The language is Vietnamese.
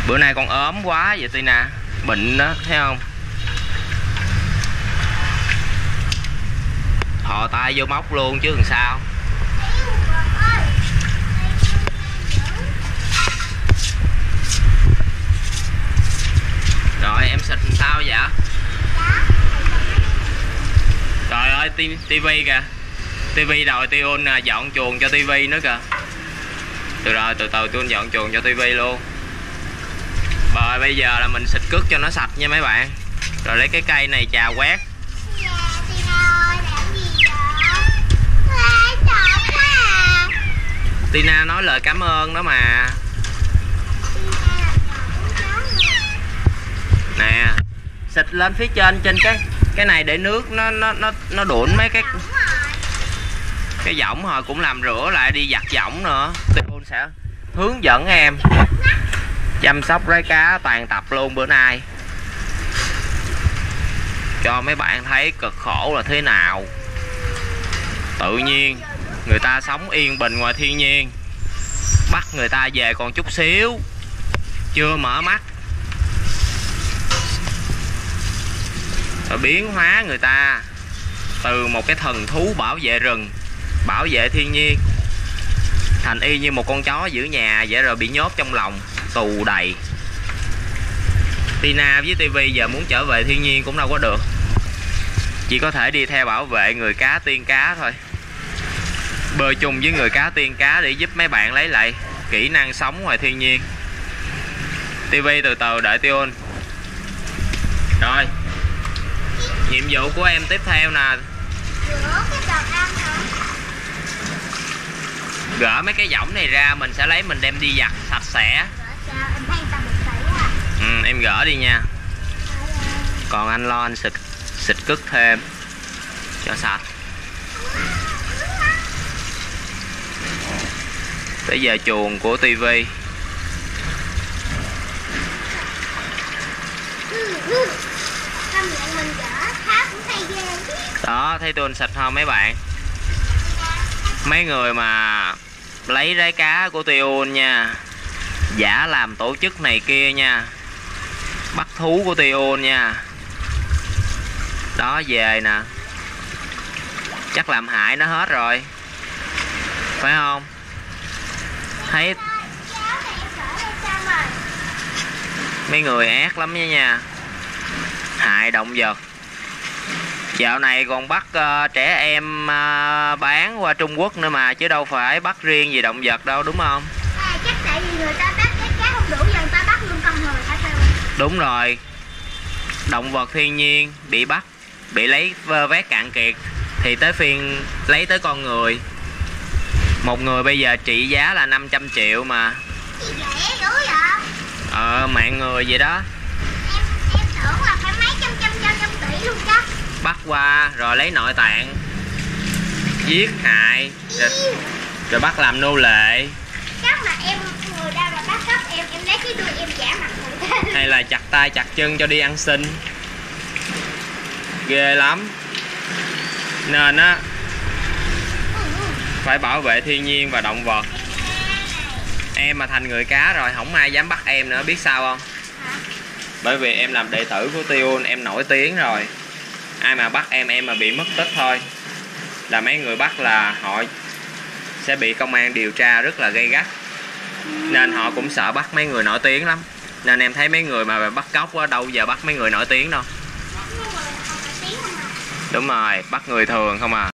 Bữa nay con ốm quá vậy Tina, bệnh đó thấy không? Thò tay vô móc luôn chứ làm sao. Rồi em xịt làm sao vậy? Trời ơi tivi kìa. Tivi rồi Tion dọn chuồng cho tivi nữa kìa. Từ từ Tion dọn chuồng cho tivi luôn. Rồi bây giờ là mình xịt cước cho nó sạch nha mấy bạn. Rồi lấy cái cây này chà quét. Tina nói lời cảm ơn đó mà. Nè, xịt lên phía trên cái này để nước nó đuổi mấy cái võng rồi cũng làm rửa lại đi giặt võng nữa. Tion sẽ hướng dẫn em chăm sóc rái cá toàn tập luôn bữa nay, cho mấy bạn thấy cực khổ là thế nào. Tự nhiên người ta sống yên bình ngoài thiên nhiên, bắt người ta về còn chút xíu chưa mở mắt, rồi biến hóa người ta từ một cái thần thú bảo vệ rừng, bảo vệ thiên nhiên, thành y như một con chó giữ nhà vậy, rồi bị nhốt trong lòng tù đầy. Tina với Tivi giờ muốn trở về thiên nhiên cũng đâu có được, chỉ có thể đi theo bảo vệ người cá tiên cá thôi, bơi chung với người cá tiên cá để giúp mấy bạn lấy lại kỹ năng sống ngoài thiên nhiên. Tivi từ từ đợi Tion. Rồi nhiệm vụ của em tiếp theo nè, gỡ mấy cái võng này ra, mình sẽ lấy mình đem đi giặt sạch sẽ. Em gỡ đi nha, còn anh lo anh xịt cứt thêm cho sạch. Tới giờ chuồng của Tivi. Đó, thấy tôi xịt không mấy bạn? Mấy người mà lấy rái cá của Tion nha, giả làm tổ chức này kia nha, bắt thú của Tion nha, đó về nè chắc làm hại nó hết rồi, phải không? Thấy mấy người ác lắm nha, hại động vật. Dạo này còn bắt trẻ em bán qua Trung Quốc nữa mà, chứ đâu phải bắt riêng gì động vật đâu, đúng không? Chắc tại vì người ta bắt cái cá không đủ giờ người ta bắt luôn con người phải không? Đúng rồi, động vật thiên nhiên bị bắt, bị lấy vét cạn kiệt thì tới phiên lấy tới con người. Một người bây giờ trị giá là 500 triệu mà. Rẻ dữ vậy? Mạng người vậy đó. Em tưởng là phải mấy trăm tỷ luôn chứ. Bắt qua rồi lấy nội tạng, giết hại rồi bắt làm nô lệ. Chắc là em người đâu là bắt cóc em lấy cái đuôi em trả mặt người ta. Hay là chặt tay chặt chân cho đi ăn xin. Ghê lắm. Nên á phải bảo vệ thiên nhiên và động vật. Em mà thành người cá rồi không ai dám bắt em nữa, biết sao không? Bởi vì em làm đệ tử của Tion, em nổi tiếng rồi. Ai mà bắt em mà bị mất tích thôi là mấy người bắt là họ sẽ bị công an điều tra rất là gay gắt, nên họ cũng sợ bắt mấy người nổi tiếng lắm. Nên em thấy mấy người mà bắt cóc á, đâu giờ bắt mấy người nổi tiếng đâu. Đúng rồi, bắt người thường không à.